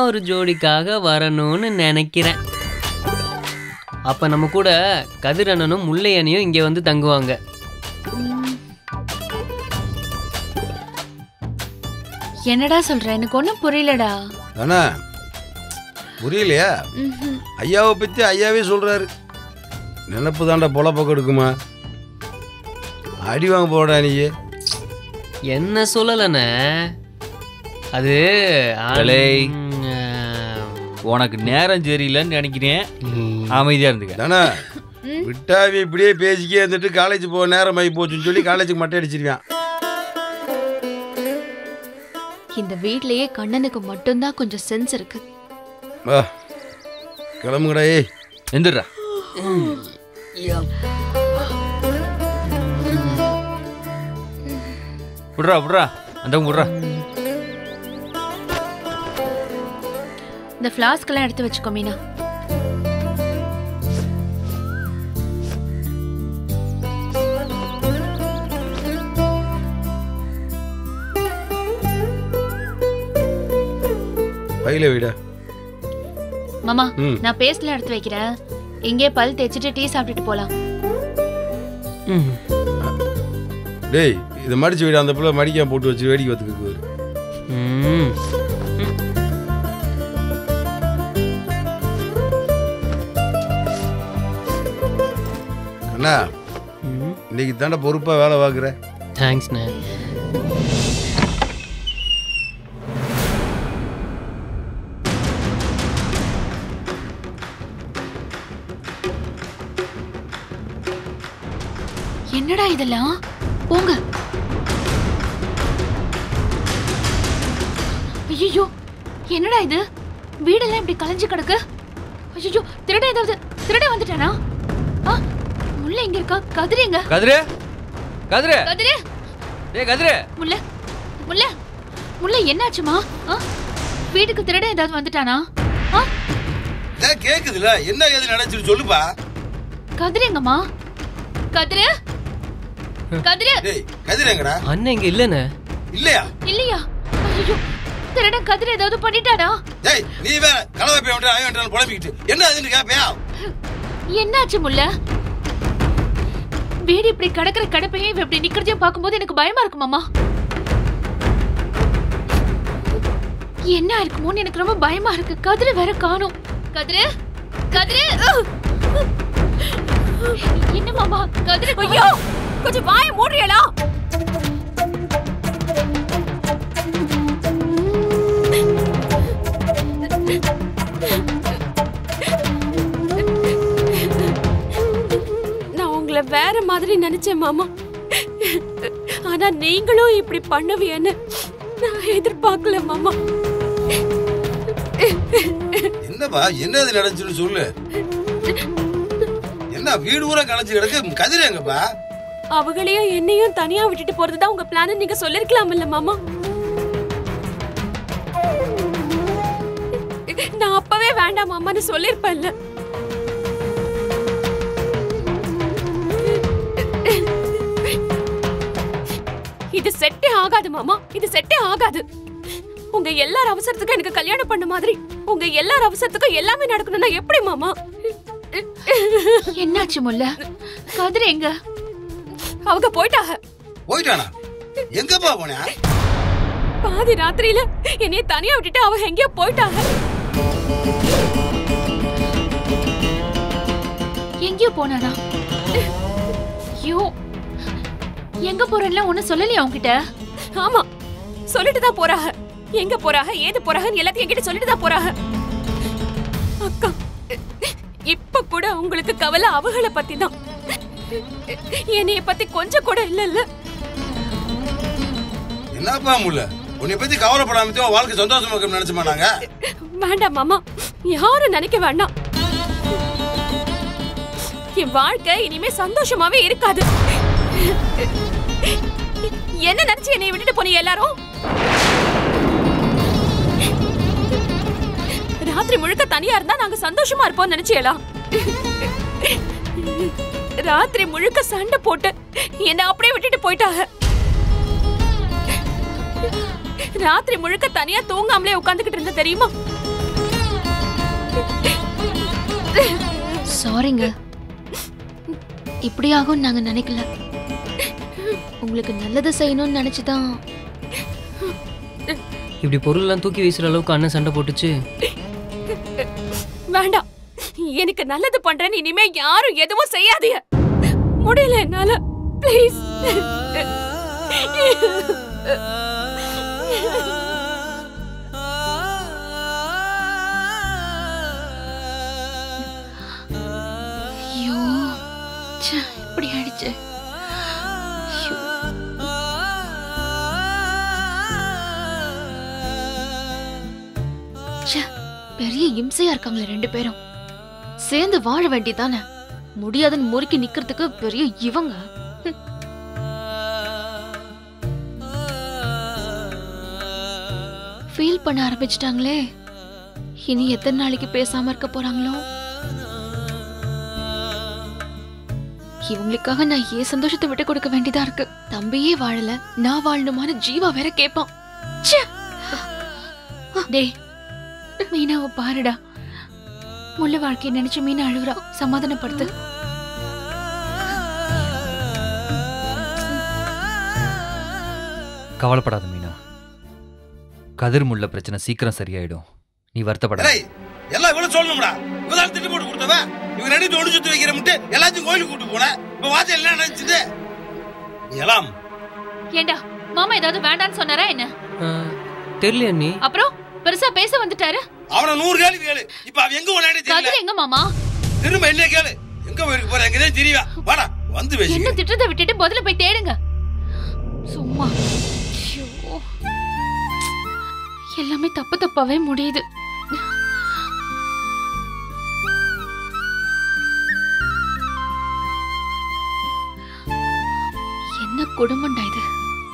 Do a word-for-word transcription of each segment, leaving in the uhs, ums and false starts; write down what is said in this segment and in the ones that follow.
இன்னொரு ஜோடிக்காக வரணும்னு நினைக்கிறேன். அப்ப நம்ம கூட கதிரண்ணனும் முல்லையனையும் இங்க வந்து தங்குவாங்க. என்னடா சொல்ற? எனக்கு ஒன்றும் புரியலடா. அண்ணா புரியலையா? ஐயாவை பத்தி ஐயாவே சொல்றாரு. நினப்பு தாண்டா பொழப்ப கொடுக்குமா? அடி வாங்க போடா நீ. என்ன சொல்லலண்ணே, அது உனக்கு நேரம் சரியில்லைன்னு நினைக்கிறேன். அமைதியா இருந்துக்க. தானே விட்டாவி இப்படியே பேசிக்கே இருந்துட்டு காலேஜ் போக நேரம் ஆகி போச்சுன்னு சொல்லி காலேஜுக்கு மட்டை அடிச்சிருவான். இந்த வீட்லயே கண்ணனுக்கு மட்டும்தான் கொஞ்சம் சென்ஸ் இருக்கு. கிளம்புங்கடா. ஏய் எந்திரா. விட்றா விட்றா அந்த விட்றா. இந்த ஃப்ளாஸ்க் எடுத்து வச்சுக்கோ மீனா. பையில விடா. மாமா நான் பேஸ்ட்ல எடுத்து வைக்கிறேன். இங்கே பல் தேய்ச்சிட்டு டீ சாப்பிட்டுட்டு போலாம். டேய் இதை மடிச்சு விட. அந்த பிள்ளை மடிக்காம போட்டு வச்சு வேடிக்கை பார்த்துக்கு. அண்ணா இன்னைக்கு தாண்டா பொறுப்பா வேலை பார்க்குற. தேங்க்ஸ்ண்ணே. என்னடா இதெல்லாம்? போங்க. ஐயோ என்னடா இது? வீடெல்லாம் இப்படி கலைஞ்சு கிடக்கு. ஐயோ திருட ஏதாவது திருட வந்துட்டானா? முல்ல எங்க இருக்கா? கதிரு எங்க? கதிரு கதிரு கதிரு டேய் கதிரு. முல்ல முல்ல முல்ல என்னாச்சுமா? வீட்டுக்கு திருட ஏதாவது வந்துட்டானா? கேக்குதுல என்ன ஏது நடந்துச்சு சொல்லுப்பா. கதிரு எங்கம்மா? கதிரு கதிரு. டேய் கதிரு எங்கடா? அண்ணன் இங்க இல்லனே. இல்லையா? இல்லையா? ஐயோ திருட கதிரு ஏதாவது பண்ணிட்டானா? டேய் நீ வேற கலவை போய் வந்து அவன் வந்து புலம்பிக்கிட்டு என்ன அதுன்னு கேப்பையா? என்னாச்சு முல்ல? வீடு இப்படி கடக்கிற கடப்பையும் இப்படி நிக்கிறதையும் பார்க்கும்போது எனக்கு பயமா இருக்கு மாமா. என்ன இருக்குமோன்னு எனக்கு ரொம்ப பயமா இருக்கு. கதிரு வேற காணோம். கதிரு கதிரு. என்ன மாமா? கதிரு ஐயோ கொஞ்சம் வாய மூடுறியலா? நான் உங்களை வேற மாதிரி நினைச்சேன் மாமா. ஆனா நீங்களும் இப்படி பண்ணுவீன்னு நான் எதிர்பார்க்கல மாமா. என்னப்பா என்னது நடந்துச்சுன்னு சொல்லு. என்ன வீடு ஊரா கலைஞ்சு கிடக்கு. கதிரு எங்கப்பா? அவங்களையும் என்னையும் தனியா விட்டுட்டு போறதுதான் உங்க பிளான் நீங்க சொல்லிருக்கலாம் இல்ல மாமா. நான் அப்பவே வேண்டாம் மாமான்னு சொல்லிருப்பேன்ல. இது செட்டே ஆகாது மாமா. இது செட்டே ஆகாது. உங்க எல்லார் அவசரத்துக்கும் எனக்கு கல்யாணம் பண்ண மாதிரி உங்க எல்லார் அவசரத்துக்கும் எல்லாமே நடக்கணும்னா எப்படி மாமா? என்னாச்சு முல்ல? கதிரு எங்க? அவங்க போயிட்டாங்க. போயிட்டானா? எங்கப்பா போனா? பாதி ராத்திரியில என்னைய தனியா விட்டுட்டு அவங்க எங்கேயோ போயிட்டாங்க. எங்கேயோ போனானா? ஐயோ எங்க போறேன்ல ஒண்ணு சொல்லலையா உன்கிட்ட? ஆமா சொல்லிட்டு தான் போறாங்க. எங்க போறாங்க ஏது போறாங்கன்னு எல்லாத்தையும் என்கிட்ட சொல்லிட்டு தான் போறாங்க. அக்கா இப்ப கூட உங்களுக்கு கவலை அவங்கள பத்தி தான். என்னைய பத்தி கொஞ்சம் கூட இல்ல இல்ல. என்னப்பா முல்ல உன்னை பத்தி கவலைப்படாம வாழ்க்கை சந்தோஷமா இருக்குன்னு நினைச்சுமா நாங்க? வேண்டாம் மாமா யாரும் நினைக்க வேண்டாம். என் வாழ்க்கை இனிமே சந்தோஷமாவே இருக்காது. என்ன நினைச்சு என்னை விட்டுட்டு போனீங்க எல்லாரும்? ராத்திரி முழுக்க தனியா இருந்தா நாங்க சந்தோஷமா இருப்போம் நினைச்சீங்களா? ராத்திரி முழுக்க சண்டை போட்டு என்ன அப்படியே விட்டுட்டு போயிட்டாங்க. ராத்திரி முழுக்க தனியா தூங்காமலே உட்கார்ந்துகிட்டு இருந்த தெரியுமா? சாரிங்க, இப்படி ஆகும் நாங்க நினைக்கல. உங்களுக்கு நல்லது செய்யணும்னு நினைச்சுதான். இப்படி பொருள்லாம் தூக்கி வீசுற அளவுக்கு அண்ணன் சண்டை போட்டுச்சு. வேண்டாம், எனக்கு நல்லது பண்றேன்னு இனிமே யாரும் எதுவும் செய்யாதீங்க. முடியல என்னால, ப்ளீஸ். ஐயோ, இப்படி ஆயிடுச்சு. பெரிய இம்சையா இருக்காங்களே ரெண்டு பேரும். சேர்ந்து வாழ வேண்டியதானே, முடியாதுன்னு முறுக்கி நிக்கிறதுக்கு பெரிய இவங்க. ஃபீல் பண்ண ஆரம்பிச்சிட்டாங்களே. இனி எத்தனை நாளைக்கு பேசாம இருக்க போறாங்களோ? இவங்களுக்காக நான் ஏன் சந்தோஷத்தை விட்டு கொடுக்க வேண்டியதா இருக்கு. தம்பியே வாழல, நான் வாழணுமான ஜீவா வேற கேட்பான். டேய் மீனாவை பாருடா. முள்ள வாழ்க்கையை நினைச்சு மீனா அழுகுறா. சமாதானப்படுத்து. கவலைப்படாத மீனா, கதிர் முள்ள பிரச்சனை சீக்கிரம் சரியாயிடும். நீ வருத்தப்பட. எல்லாம் இவ்வளவு சொல்லணும்டா. இவதான் திட்டு போட்டு கொடுத்தவ. இவங்க ரெண்டு ஒன்று சுத்தி வைக்கிற முட்டு எல்லாத்தையும் கோயிலுக்கு கூட்டு போன. இப்ப வாசல் என்ன நினைச்சது? எல்லாம் ஏண்டா மாமா ஏதாவது வேண்டான்னு சொன்னாரா என்ன? தெரியல அண்ணி. அப்புறம் பெருசா பேச வந்துட்டாரு. அவன நூறு கேள்வி கேளு. இப்ப அவ எங்க போனானே தெரியல. கதிர் எங்க மாமா? திரும்ப என்ன கேளு. எங்க போயிருக்கு போற? எங்கதான் தெரியவா? வாடா வந்து பேசி. என்ன திட்டத்தை விட்டுட்டு பதில போய் தேடுங்க. சும்மா எல்லாமே தப்பு தப்பாவே முடியுது. என்ன குடும்பம்டா இது?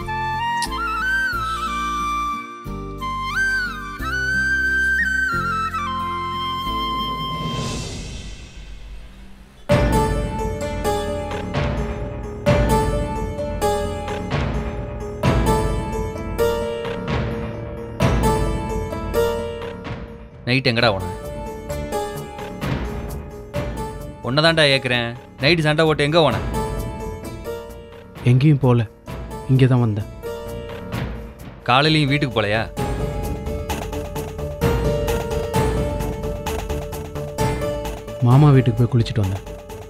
நைட் எங்கடா உன? உன்னதான்டா ஏக்குறேன். நைட்டு சண்டை ஓட்டு எங்க போன? எங்கேயும் போல, இங்கே தான் வந்தேன். காலையிலையும் வீட்டுக்கு போலையா? மாமா வீட்டுக்கு போய் குளிச்சுட்டு வந்தேன்.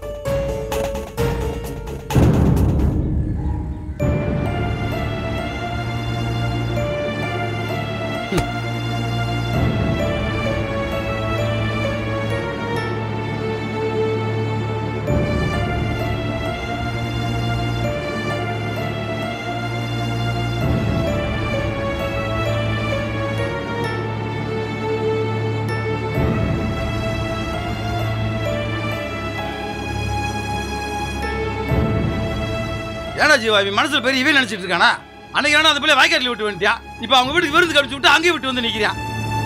ஏன்னா ஜீவா இவன் மனசுல பெரிய இவன் நினைச்சிட்டு இருக்கானா? அன்னைக்கு வேணா அந்த பிள்ளை வாய்க்காட்டில் விட்டு வந்துட்டான். இப்ப அவங்க வீட்டுக்கு விருந்து கழிச்சு விட்டு அங்கேயும் விட்டு வந்து நிக்கிறான்.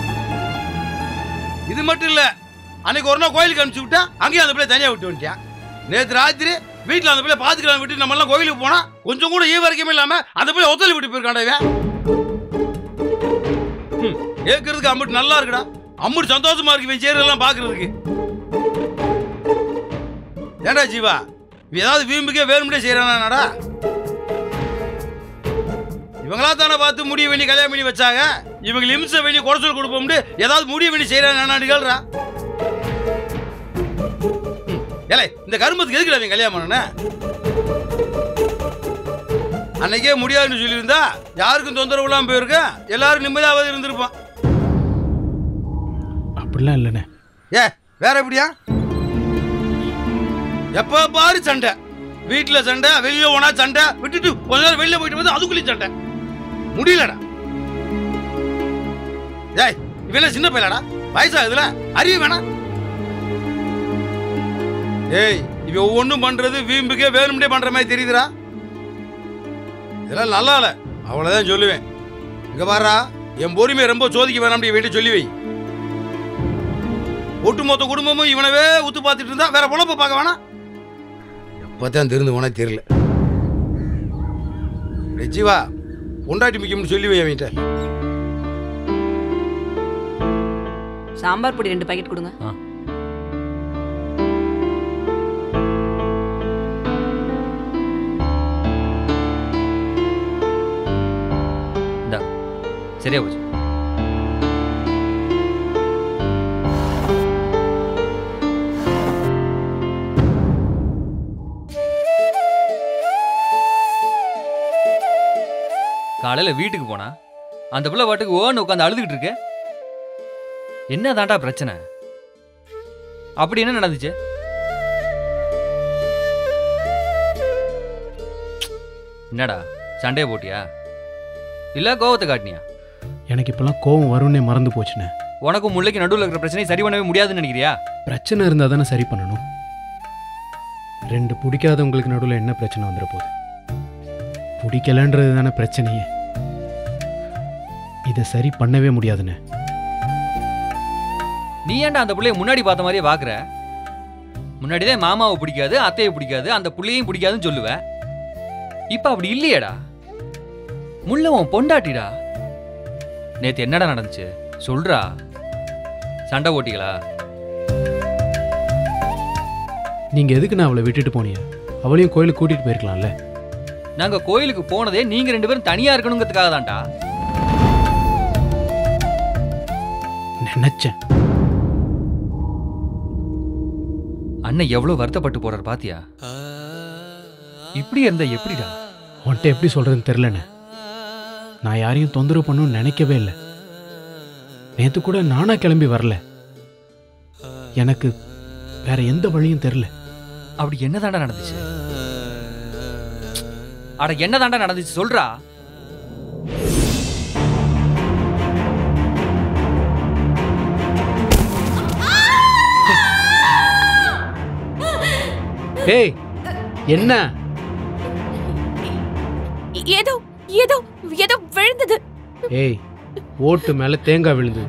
இது மட்டும் இல்ல, அன்னைக்கு ஒரு நாள் கோயிலுக்கு அனுப்பிச்சு விட்டா அங்கேயும் அந்த பிள்ளை தனியா விட்டு வந்துட்டான். நேற்று ராத்திரி வீட்டுல அந்த பிள்ளை பாத்துக்கலாம் விட்டு நம்ம எல்லாம் கோயிலுக்கு போனா கொஞ்சம் கூட ஈ வரைக்குமே இல்லாம அந்த பிள்ளை ஒத்தல் விட்டு போயிருக்காண்டா இவன். கேட்கறதுக்கு அம்முட்டு நல்லா இருக்குடா, அம்முட்டு சந்தோஷமா இருக்கு இவன் செய்யறதெல்லாம் பாக்குறதுக்கு. ஏண்டா ஜீவா ஏதாவது வீம்புக்கே வேணும்னே செய்யறானாடா? இவங்களா தானே பார்த்து முடிய வேண்டி கல்யாணம் பண்ணி வச்சாங்க. இவங்க இம்சை வேண்டி குறைச்சல் கொடுப்போம்னு ஏதாவது முடிய வேண்டி செய்யறானான்னு கேள்றா. ஏலே இந்த கருமத்துக்கு எதுக்குடா இவன் கல்யாணம் பண்ண? அன்னைக்கே முடியாதுன்னு சொல்லியிருந்தா யாருக்கும் தொந்தரவு இல்லாம போயிருக்க, எல்லாரும் நிம்மதியாவது இருந்திருப்பான். அப்படிலாம் இல்லைண்ணே. ஏ வேற எப்படியா? எப்ப பாரு சண்டை, வீட்டுல சண்டை, வெளியே போனா சண்டை, விட்டுட்டு கொஞ்ச நேரம் வெளியில போயிட்டு வந்து அதுக்குள்ளேயும் சண்டை. முடியலடா. ஏய் இவன் சின்ன பையலடா, வயசா இதுல அறிவு வேணா? ஏய் இவ ஒவ்வொன்றும் பண்றது வீம்புக்கே வேணும்னே பண்ற மாதிரி தெரியுதுடா. இதெல்லாம் நல்லா இல்ல, அவ்வளவுதான் சொல்லுவேன். இங்க பாரா, என் பொறுமையை ரொம்ப சோதிக்க வேணாம் வேண்டி சொல்லி வை. ஒட்டுமொத்த குடும்பமும் இவனவே உத்து பார்த்துட்டு இருந்தா வேற பொழப்ப பார்க்க வேணாம். எப்பதான் திருந்து போனா தெரியல. ஜீவா பொண்டாட்டி மிக்கம்னு சொல்லி வை அவன்கிட்ட. சாம்பார் பொடி ரெண்டு பாக்கெட் கொடுங்க. ஆ. இந்தா, சரியா போச்சு. காலையில வீட்டுக்கு போனா அந்த பிள்ளை பாட்டுக்கு ஓன்னு உட்காந்து அழுதுகிட்டு இருக்கு. என்ன தாண்டா பிரச்சனை? அப்படி என்ன நடந்துச்சு? என்னடா சண்டையை போட்டியா இல்ல கோவத்தை காட்டினியா? எனக்கு இப்பெல்லாம் கோவம் வரும்னே மறந்து போச்சுண்ணே. உனக்கும் முல்லைக்கு நடுவில் இருக்கிற பிரச்சனையை சரி பண்ணவே முடியாதுன்னு நினைக்கிறியா? பிரச்சனை இருந்தால் தானே சரி பண்ணணும். ரெண்டு பிடிக்காதவங்களுக்கு நடுவில் என்ன பிரச்சனை வந்துட போகுது? பிடிக்கலன்றது தானே பிரச்சனையே. இதை சரி பண்ணவே முடியாதுண்ணே. நீ ஏன்டா அந்த பிள்ளைய முன்னாடி பார்த்த மாதிரியே பார்க்குற? முன்னாடிதான் மாமாவை பிடிக்காது, அத்தையை பிடிக்காது, அந்த பிள்ளையும் பிடிக்காதுன்னு சொல்லுவ. இப்ப அப்படி இல்லையேடா. முள்ள உன் பொண்டாட்டிடா. நேத்து என்னடா நடந்துச்சு சொல்றா. சண்டை போட்டிகளா? நீங்கள் எதுக்கு நான் அவளை விட்டுட்டு போனீங்க? அவளையும் கோயிலுக்கு கூட்டிகிட்டு போயிருக்கலாம்ல. நாங்க கோயிலுக்கு போனதே நீங்க ரெண்டு பேரும் தனியா இருக்கணுங்கிறதுக்காக தான்டா. நினைச்சேன். அண்ணன் எவ்வளவு வருத்தப்பட்டு போறாரு பாத்தியா? இப்படி இருந்தா எப்படிடா? உன்கிட்ட எப்படி சொல்றதுன்னு தெரிலண்ணே. நான் யாரையும் தொந்தரவு பண்ணணும்னு நினைக்கவே இல்லை. நேற்று கூட நானா கிளம்பி வரல. எனக்கு வேற எந்த வழியும் தெரில. அப்படி என்னதாண்டா நடந்துச்சு? அட என்னதாண்டா நடந்துச்சு சொல்றா. ஏய் என்ன? ஏதோ ஏதோ ஏதோ விழுந்தது. ஏய் ஓட்டு மேல தேங்காய் விழுந்தது.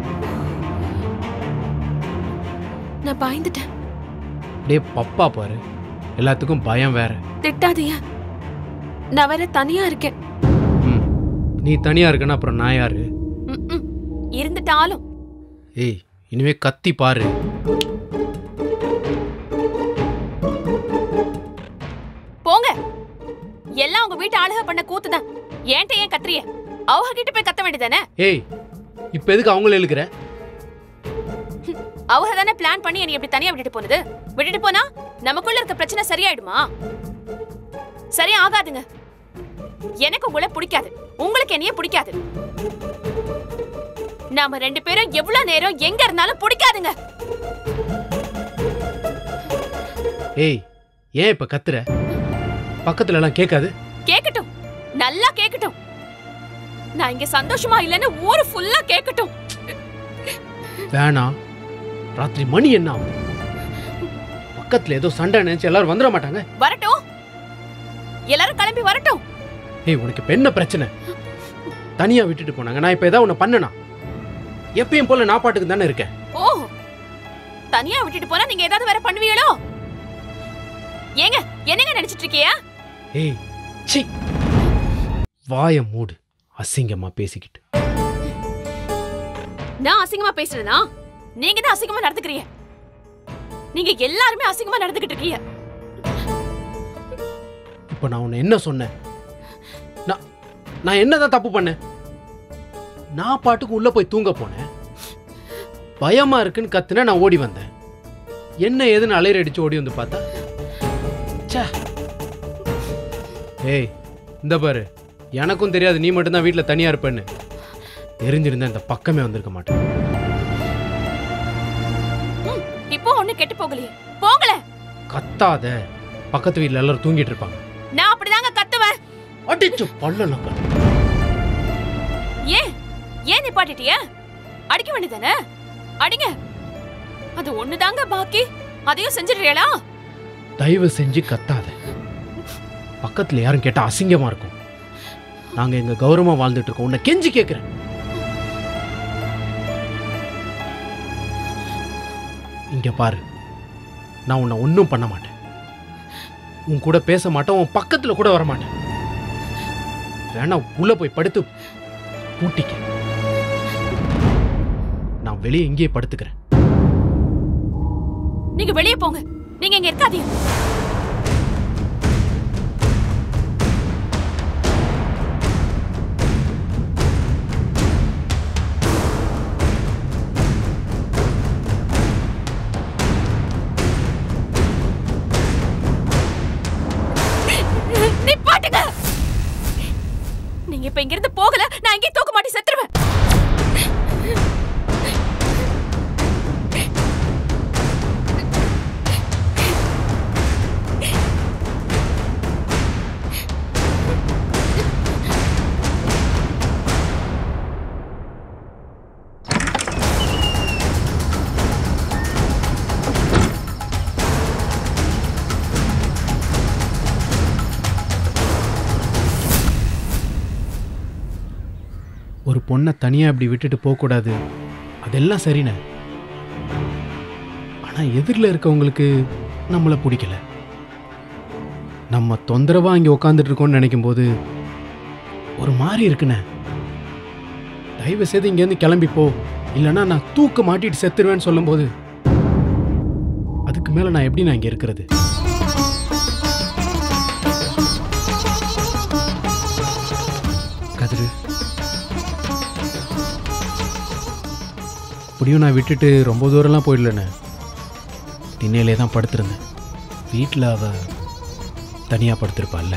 நான் பயந்துட்டேன். அப்படியே பப்பா பாரு, எல்லாத்துக்கும் பயம் வேற. திட்டாதீங்க, நான் வேற தனியா இருக்கேன். ம், நீ தனியா இருக்கனா அப்புறம் நான் யாரு? ம்ம். இருந்துட்டாலும் ஏய் இனிமே கத்தி பாரு. போங்க. எல்லாம் உங்க வீட்டு ஆளுக பண்ண கூத்துதான். ஏன்ட்ட ஏன் கத்துறிய? அவங்க கிட்ட போய் கத்த வேண்டியதானே? ஏய் இப்ப எதுக்கு அவங்கள இழுக்கிற? அவங்க தானே பிளான் பண்ணி என்னை இப்படி தனியா விட்டுட்டு போனது. விட்டுட்டு போனா நமக்குள்ள இருக்க பிரச்சனை சரியாயிடுமா? சரி ஆகாதுங்க. எனக்கு உங்களை பிடிக்காது, உங்களுக்கு என்னைய பிடிக்காது. நாம ரெண்டு பேரும் எவ்வளவு நேரம் எங்க இருந்தாலும் பிடிக்காதுங்க. ஏய் ஏன் இப்ப கத்துற? பக்கத்துல எல்லாம் கேட்காது? கேக்கட்டும், நல்லா கேக்கட்டும். நான் இங்க சந்தோஷமா இல்லைன்னு ஊரு ஃபுல்லா கேக்கட்டும். வேணாம். ராத்திரி மணி என்ன ஆகும்? பக்கத்துல ஏதோ சண்டை நினைச்சு எல்லாரும் வந்துட மாட்டாங்க? வரட்டும், எல்லாரும் கிளம்பி வரட்டும். ஏய் உனக்கு இப்ப என்ன பிரச்சனை? தனியா விட்டுட்டு போனாங்க, நான் இப்ப ஏதாவது உன்னை பண்ணனா? எப்பயும் போல நான் பாட்டுக்கு தானே இருக்கேன். ஓ, தனியா விட்டுட்டு போனா நீங்க ஏதாவது வேற பண்ணுவீங்களோ? ஏங்க என்னங்க நினைச்சிட்டு இருக்கியா? ஏய் சீ, வாய மூடு. அசிங்கமா பேசிக்கிட்டு. நான் அசிங்கமா பேசுறேனா? நீங்க தான் அசிங்கமா நடந்துக்கிறீங்க. நீங்க எல்லாருமே அசிங்கமா நடந்துக்கிட்டு இருக்கீங்க. இப்ப நான் உன்னை என்ன சொன்னேன்? நான் நான் என்னதான் தப்பு பண்ணேன்? நான் பாட்டுக்கு உள்ள போய் தூங்க போனேன். பயமா இருக்குன்னு கத்துன, நான் ஓடி வந்தேன். என்ன ஏதுன்னு அலையர் அடிச்சு ஓடி வந்து பார்த்தா ச்சே. ஏய் இந்த பாரு, எனக்கும் தெரியாது நீ மட்டும்தான் வீட்டுல தனியா இருப்பேன்னு. தெரிஞ்சிருந்தா இந்த பக்கமே வந்திருக்க மாட்டேன். இப்போ ஒண்ணு கெட்டு போகலையே, போகல. கத்தாத, பக்கத்து வீட்டுல எல்லாரும் தூங்கிட்டு இருப்பாங்க. நான் அப்படிதாங்க கத்துவேன். அடிச்சு பல்ல. ஏன் ஏன் நிப்பாட்டிட்டிய? அடிக்க வேண்டியதானே? அடிங்க. அது ஒண்ணுதாங்க பாக்கி, அதையும் செஞ்சிடுறீங்களா? தயவு செஞ்சு கத்தாத. பக்கத்துல யாரும் கேட்டா அசிங்கமா இருக்கும். நாங்க எங்க கௌரவமா வாழ்ந்துட்டு இருக்கோம். உன்னை கெஞ்சி கேக்குறேன். இங்க பாரு, நான் உன்னை ஒன்னும் பண்ண மாட்டேன். உன் கூட பேச மாட்டேன், உன் பக்கத்துல கூட வர மாட்டேன். வேணா உள்ள போய் படுத்து பூட்டிக்க. நான் நான் வெளியே இங்கேயே படுத்துக்கிறேன். நீங்க வெளியே போங்க, நீங்க இங்க இருக்காதீங்க. நீ பாட்டுங்க. நீங்க இப்ப இங்க இருந்து போகல, நான் இங்கே தூக்க மாட்டி செத்துருவேன். ஒரு பொண்ணை தனியாக இப்படி விட்டுட்டு போகக்கூடாது, அதெல்லாம் சரிண்ணே. ஆனால் எதிரில் இருக்கவங்களுக்கு நம்மளை பிடிக்கல. நம்ம தொந்தரவாக இங்கே உட்காந்துட்டு இருக்கோம்னு நினைக்கும் போது ஒரு மாதிரி இருக்குண்ணே. தயவு செய்து இங்கேருந்து கிளம்பி போ, இல்லைன்னா நான் தூக்க மாட்டிட்டு செத்துருவேன்னு சொல்லும்போது அதுக்கு மேலே நான் எப்படி நான் இங்கே இருக்கிறது? கதிரு, அப்படியும் நான் விட்டுட்டு ரொம்ப தூரம்லாம் போயிடலண்ணே. திண்ணையிலே தான் படுத்திருந்தேன். வீட்டில் அவ தனியாக படுத்திருப்பாள்ல.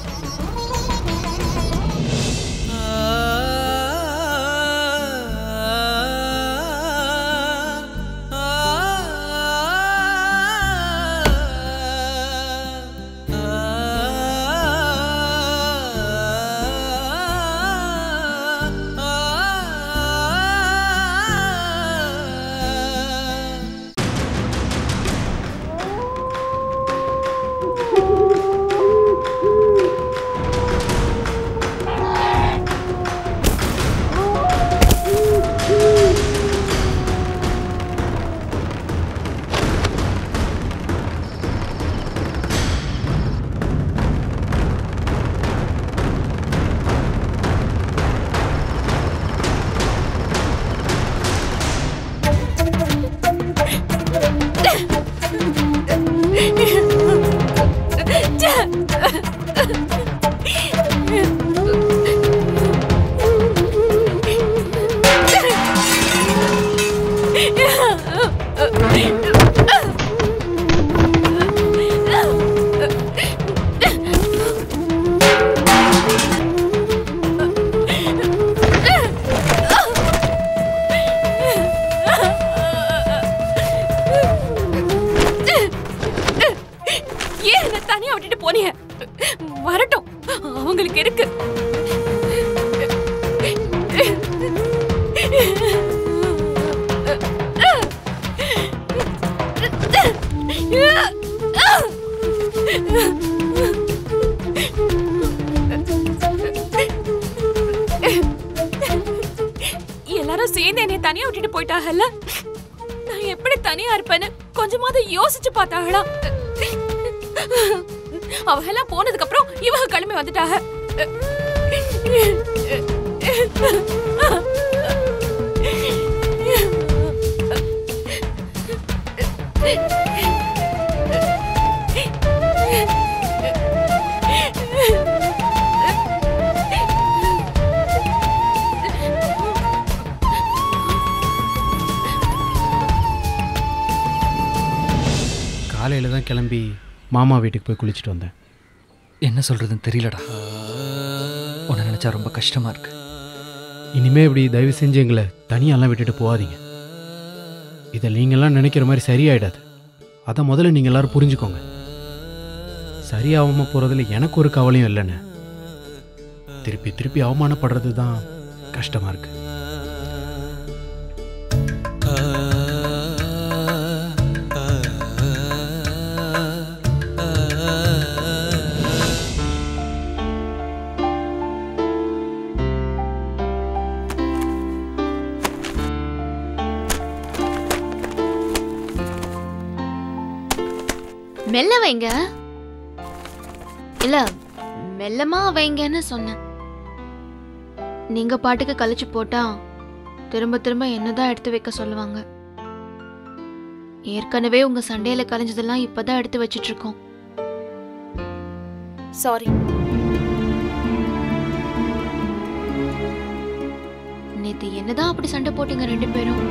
வரட்டும், அவங்களுக்கு இருக்கு. எல்லாரும் சேர்ந்து என்னை தனியா விட்டுட்டு போயிட்டாங்கல்ல, நான் எப்படி தனியா இருப்பேன்னு கொஞ்சமாவது யோசிச்சு பார்த்தாங்களா? அவெல்லாம் போனதுக்கு அப்புறம் இவங்க கிளம்பி வந்துட்டாங்க. காலையில் தான் கிளம்பி மாமா வீட்டுக்கு போய் குளிச்சுட்டு வந்தேன். என்ன சொல்றதுன்னு தெரியலடா. உன்னை நினைச்சா ரொம்ப கஷ்டமா இருக்கு. இனிமே இப்படி தயவு செஞ்சு எங்களை தனியாலாம் விட்டுட்டு போகாதீங்க. இதை நீங்கள்லாம் நினைக்கிற மாதிரி சரியாயிடாது. அதை முதல்ல நீங்கள் எல்லாரும் புரிஞ்சுக்கோங்க. சரியாகாமல் போகிறதுல எனக்கு ஒரு கவலையும் இல்லைண்ணே. திருப்பி திருப்பி அவமானப்படுறது தான் கஷ்டமாக இருக்கு. மெல்ல வைங்க. இல்ல மெல்லமா வைங்கன்னு சொன்னேன். நீங்க பாட்டுக்கு கழிச்சு போட்டா திரும்ப திரும்ப என்னதான் எடுத்து வைக்க சொல்லுவாங்க. ஏற்கனவே உங்க சண்டையில கலைஞ்சதெல்லாம் இப்பதான் எடுத்து வச்சிட்டு இருக்கோம். சாரி. நேத்து என்னதான் அப்படி சண்டை போட்டீங்க ரெண்டு பேரும்?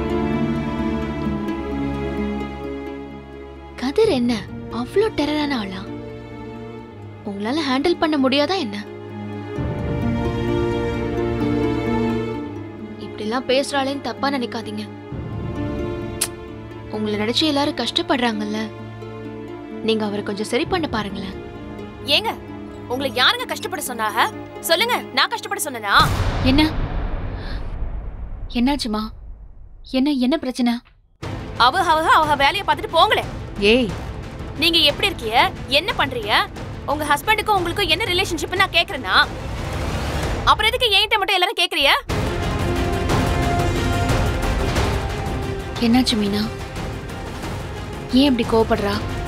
கதிர் என்ன அவ்வளோ டெரரான ஆளா? உங்களால ஹேண்டில் பண்ண முடியாதா என்ன? இப்படிலாம் பேசுறாளேன்னு தப்பா நினைக்காதீங்க. உங்களை நினைச்சு எல்லாரும் கஷ்டப்படுறாங்கல்ல, நீங்க அவரை கொஞ்சம் சரி பண்ண பாருங்களேன். ஏங்க உங்களை யாருங்க கஷ்டப்பட சொன்னாங்க? சொல்லுங்க, நான் கஷ்டப்பட சொன்னனா? என்ன என்னாச்சுமா? என்ன என்ன பிரச்சனை? அவ அவ அவ வேலையை பார்த்துட்டு போங்களே. ஏய், நீங்க எப்படி இருக்கீங்க, என்ன பண்றீங்க, உங்க ஹஸ்பண்டுக்கும் உங்களுக்கும் என்ன ரிலேஷன்ஷிப் நான் கேக்குறேனா? அப்புறம் எதுக்கு என்கிட்ட மட்டும் எல்லாரும் கேக்குறிய? என்னாச்சு மீனா? ஏன் இப்படி கோவப்படுறா?